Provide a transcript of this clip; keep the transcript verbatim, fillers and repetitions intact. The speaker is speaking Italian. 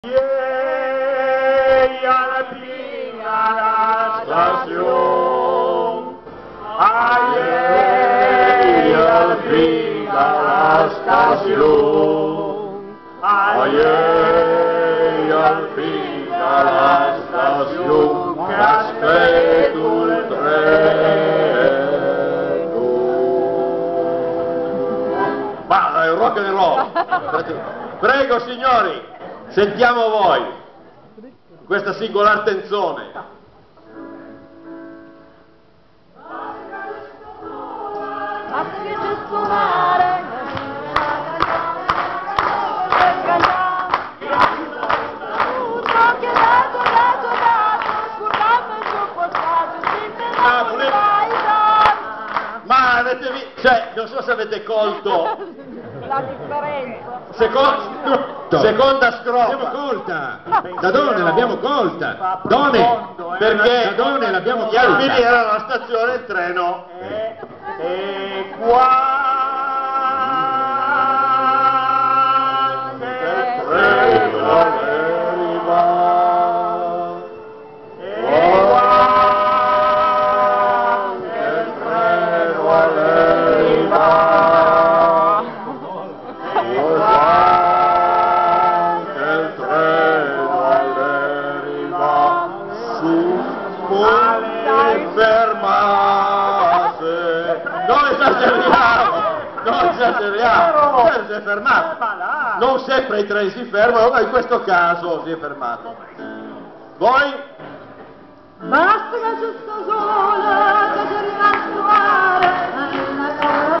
Ieri alla fine alla stazione, ieri alla fine alla stazione, ieri alla fine alla stazione, che aspetto il treno. Ma è rock and roll! Prego signori! Sentiamo voi questa singolare tenzone. Basta che c'è suonare, tutto che dato, dato, dato, scurrando il suo portato, sempre Ah, la volete- Ma avete visto, cioè, non so se avete colto, la differenza. secondo, seconda L'abbiamo strofa, colta! Da Done l'abbiamo colta! Done! perché Da Done l'abbiamo gli alpini colta! erano alla stazione, il treno e, e qua che il treno arriva, e qua che il treno arriva, e qua che il treno arriva, su alle fermate. Non esageriamo, non esageriamo, eh, si è fermato. Non sempre i treni si fermano, ma in questo caso si è fermato. Voi? Basta che c'è sto sole, che c'è rimasto mare,